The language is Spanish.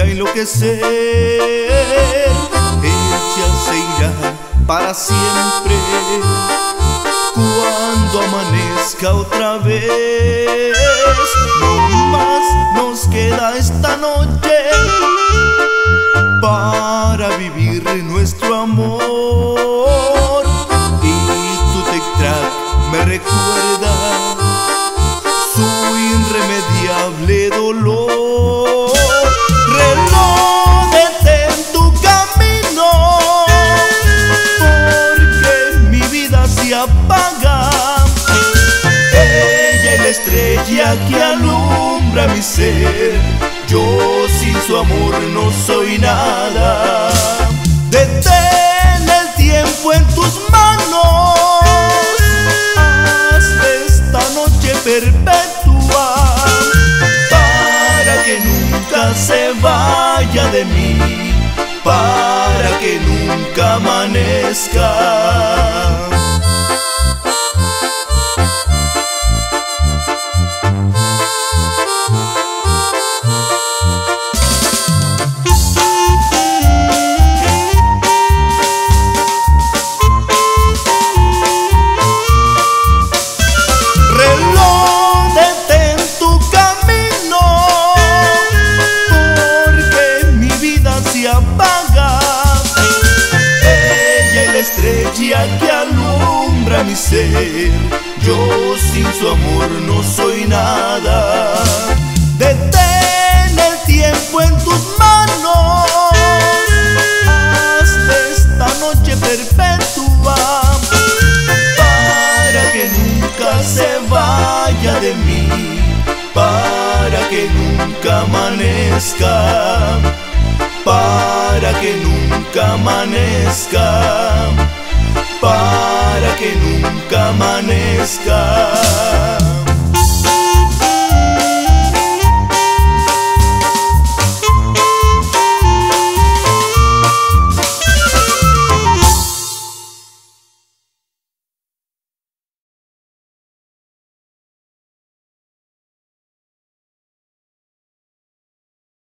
enloquecer. Ella se irá para siempre cuando amanezca otra vez. No más nos queda esta noche para vivir nuestro amor. Y tu tic-tac me recuerda su irremediable dolor. Reloj, detén tu camino, porque mi vida se apaga. Ella es la estrella que alumbra mi ser. Yo sin su amor no soy nada. Detén el tiempo en tus manos, haz de esta noche perpetua, para que nunca se vaya de mí, para que nunca amanezca. Estrella que alumbra mi ser. Yo sin su amor no soy nada. Detén el tiempo en tus manos, haz de esta noche perpetua, para que nunca se vaya de mí, para que nunca amanezca, para que nunca amanezca, para que nunca amanezca.